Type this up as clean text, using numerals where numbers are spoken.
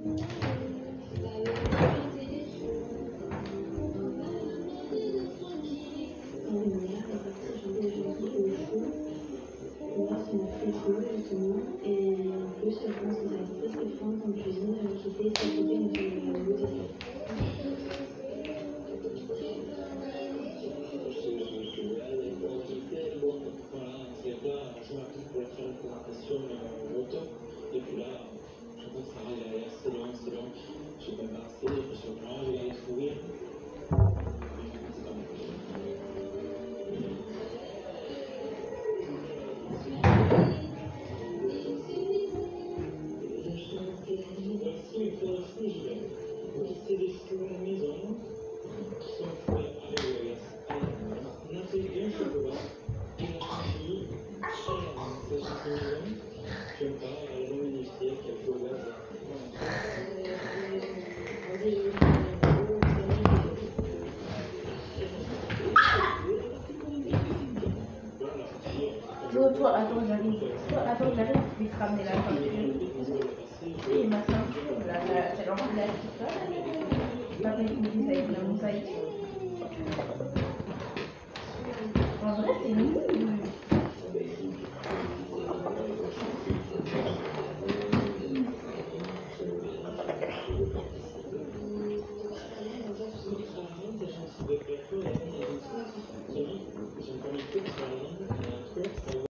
Et en plus, je pense que ça va être très très fin comme cuisine qui était cette idée de faire le dessert. Et puis là, j'entends que ça râle derrière, c'est long, je vais pas passer, je suis au plan, je vais aller sourire. C'est pas mal. Aussi, il faut aussi, je vais. C'est des cheveux à la maison, qui sont faits avec le glace. On a fait un chocolat, une fille, c'est chaque maison. J'aime pas, elles ont modifié quelques choses. Attends, j'arrive, je vais te ramener la ceinture. Et ma ceinture, là, c'est vraiment de la petite. Pas avec une mosaïque.